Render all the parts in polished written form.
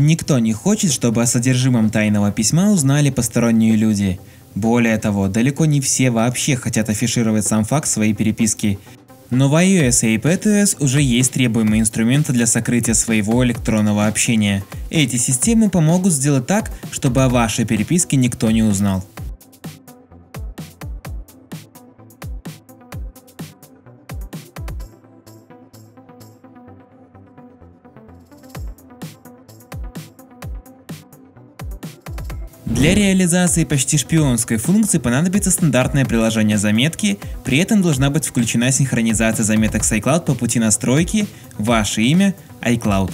Никто не хочет, чтобы о содержимом тайного письма узнали посторонние люди. Более того, далеко не все вообще хотят афишировать сам факт своей переписки. Но в iOS и iPadOS уже есть требуемые инструменты для сокрытия своего электронного общения. Эти системы помогут сделать так, чтобы о вашей переписке никто не узнал. Для реализации почти шпионской функции понадобится стандартное приложение заметки, при этом должна быть включена синхронизация заметок с iCloud по пути настройки, ваше имя, iCloud.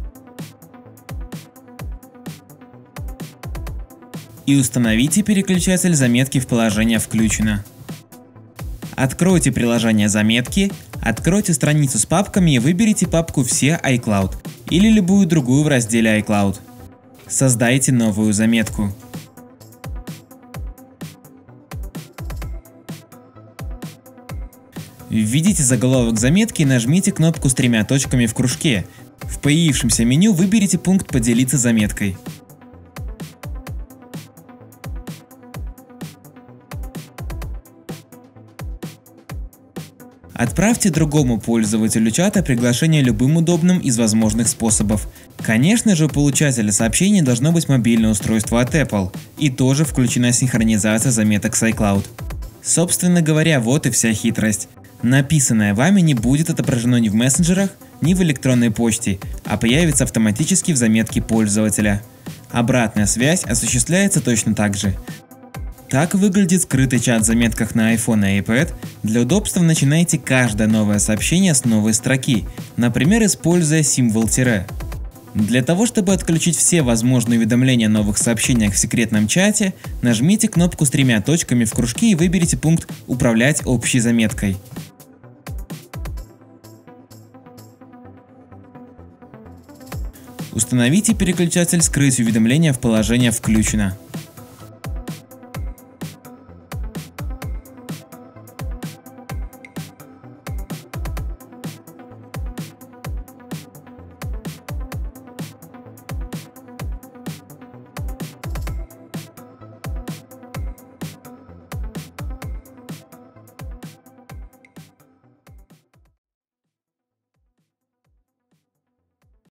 И установите переключатель заметки в положение «Включено». Откройте приложение заметки, откройте страницу с папками и выберите папку «Все iCloud» или любую другую в разделе iCloud. Создайте новую заметку. Введите заголовок заметки и нажмите кнопку с 3 точками в кружке. В появившемся меню выберите пункт «Поделиться заметкой». Отправьте другому пользователю чата приглашение любым удобным из возможных способов. Конечно же, у получателя сообщений должно быть мобильное устройство от Apple, и тоже включена синхронизация заметок с iCloud. Собственно говоря, вот и вся хитрость. Написанное вами не будет отображено ни в мессенджерах, ни в электронной почте, а появится автоматически в заметке пользователя. Обратная связь осуществляется точно так же. Так выглядит скрытый чат в заметках на iPhone и iPad. Для удобства начинайте каждое новое сообщение с новой строки, например, используя символ тире. Для того, чтобы отключить все возможные уведомления о новых сообщениях в секретном чате, нажмите кнопку с 3 точками в кружке и выберите пункт «Управлять общей заметкой». Установите переключатель «Скрыть уведомления» в положение «Включено».